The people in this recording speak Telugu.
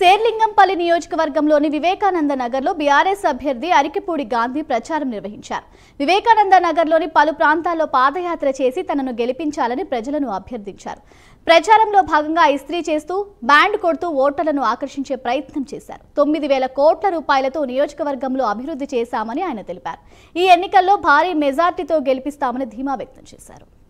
శేర్లింగంపల్లి నియోజకవర్గంలోని వివేకానంద నగర్లో బీఆర్ఎస్ అభ్యర్థి అరికిపూడి గాంధీ ప్రచారం నిర్వహించారు. వివేకానంద నగర్లోని పలు ప్రాంతాల్లో పాదయాత్ర చేసి తనను గెలిపించాలని ప్రజలను అభ్యర్థించారు. ప్రచారంలో భాగంగా ఇస్త్రీ చేస్తూ బ్యాండ్ కొడుతూ ఓటర్లను ఆకర్షించే ప్రయత్నం చేశారు. 9,000 కోట్ల రూపాయలతో నియోజకవర్గంలో అభివృద్ధి చేశామని ఆయన తెలిపారు. ఈ ఎన్నికల్లో భారీ మెజార్టీతో గెలిపిస్తామని ధీమా వ్యక్తం చేశారు.